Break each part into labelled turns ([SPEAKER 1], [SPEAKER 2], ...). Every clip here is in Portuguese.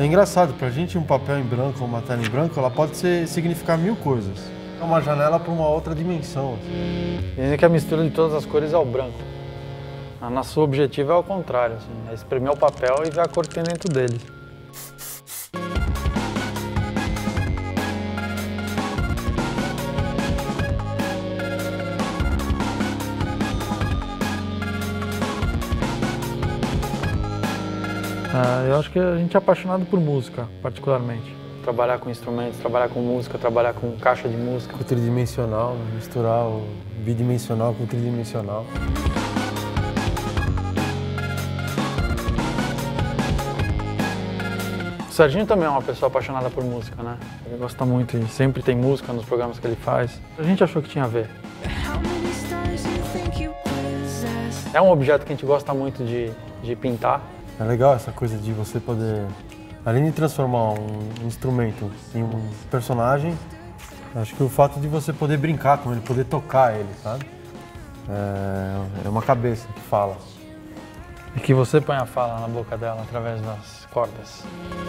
[SPEAKER 1] É engraçado, pra gente um papel em branco ou uma tela em branco, ela pode significar mil coisas. É uma janela para uma outra dimensão.
[SPEAKER 2] Dizem que a mistura de todas as cores é o branco. Mas nosso objetivo é o contrário, assim, é espremer o papel e ver a cor que tem dentro dele. Eu acho que a gente é apaixonado por música, particularmente. Trabalhar com instrumentos, trabalhar com música, trabalhar com caixa de música.
[SPEAKER 1] O tridimensional, misturar o bidimensional com o tridimensional.
[SPEAKER 2] O Serginho também é uma pessoa apaixonada por música, né? Ele gosta muito e sempre tem música nos programas que ele faz. A gente achou que tinha a ver. É um objeto que a gente gosta muito de pintar.
[SPEAKER 1] É legal essa coisa de você poder, além de transformar um instrumento em um personagem, acho que o fato de você poder brincar com ele, poder tocar ele, sabe? É uma cabeça que fala.
[SPEAKER 2] E que você põe a fala na boca dela através das cordas.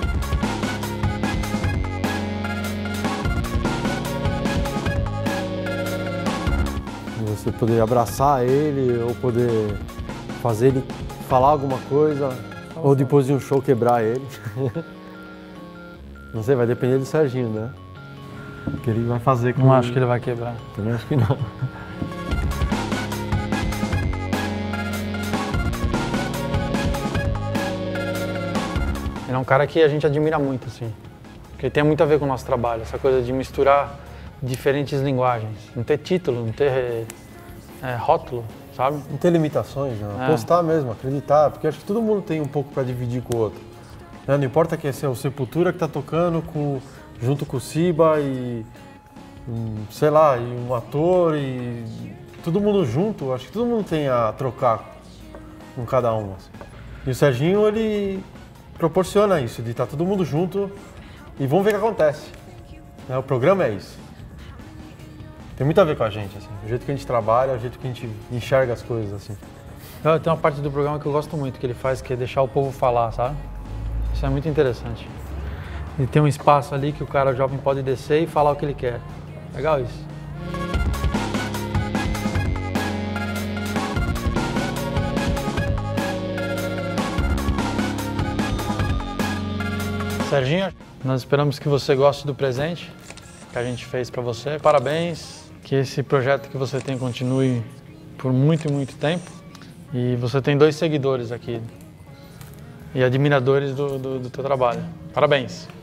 [SPEAKER 1] E você poder abraçar ele ou poder fazer ele falar alguma coisa. Ou depois de um show quebrar ele. Não sei, vai depender do Serginho, né? O que ele vai fazer com
[SPEAKER 2] Não acho que ele vai quebrar.
[SPEAKER 1] Também acho que não.
[SPEAKER 2] Ele é um cara que a gente admira muito, assim. Porque tem muito a ver com o nosso trabalho, essa coisa de misturar diferentes linguagens. Não ter título, não ter rótulo. Sabe?
[SPEAKER 1] Não ter limitações, né? Apostar mesmo, acreditar, porque acho que todo mundo tem um pouco para dividir com o outro. Não importa que é o Sepultura que está tocando junto com o Siba e, sei lá, e um ator e todo mundo junto, acho que todo mundo tem a trocar com cada um. Assim. E o Serginho, ele proporciona isso, de estar todo mundo junto e vamos ver o que acontece. O programa é isso. Tem muito a ver com a gente, assim, o jeito que a gente trabalha, o jeito que a gente enxerga as coisas, assim.
[SPEAKER 2] Tem uma parte do programa que eu gosto muito, que ele faz, que é deixar o povo falar, sabe? Isso é muito interessante. E tem um espaço ali que o cara jovem pode descer e falar o que ele quer. Legal isso. Serginho, nós esperamos que você goste do presente que a gente fez para você. Parabéns, que esse projeto que você tem continue por muito e muito tempo. E você tem 2 seguidores aqui e admiradores do teu trabalho. Parabéns!